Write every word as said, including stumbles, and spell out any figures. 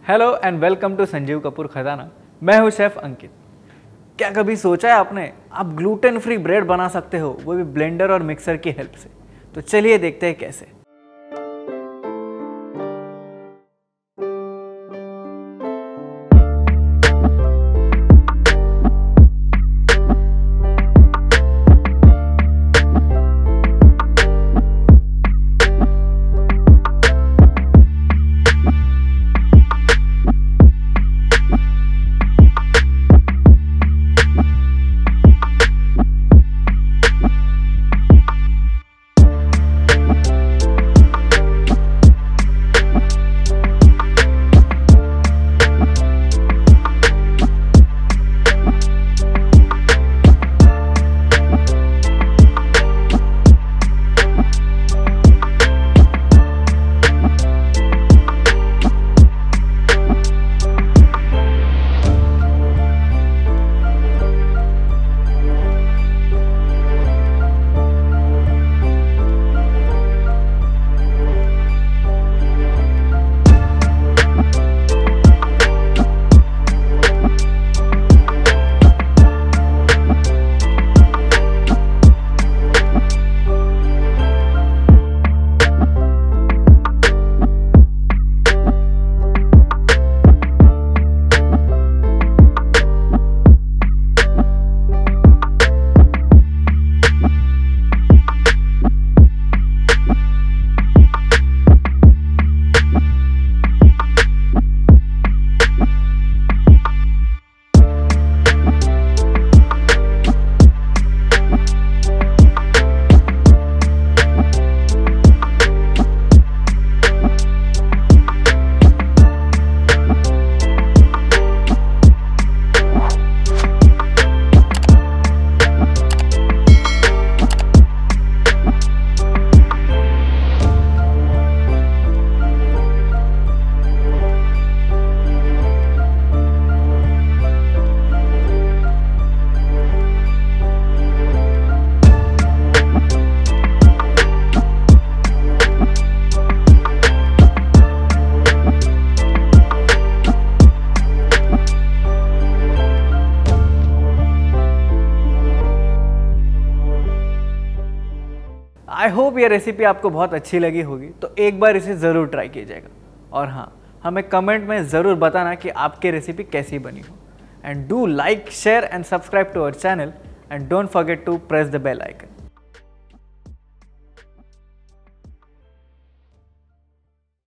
Hello and welcome to Sanjeev Kapoor Khazana. मैं हूं chef अंकित। क्या कभी सोचा है आपने आप ग्लूटेन फ्री ब्रेड बना सकते हो, वो भी ब्लेंडर और मिक्सर की हेल्प से? तो चलिए देखते हैं कैसे। आई होप ये रेसिपी आपको बहुत अच्छी लगी होगी, तो एक बार इसे ज़रूर ट्राई कीजिएगा। और हाँ, हमें कमेंट में ज़रूर बताना कि आपकी रेसिपी कैसी बनी हो। And do like, share and subscribe to our channel and don't forget to press the bell icon.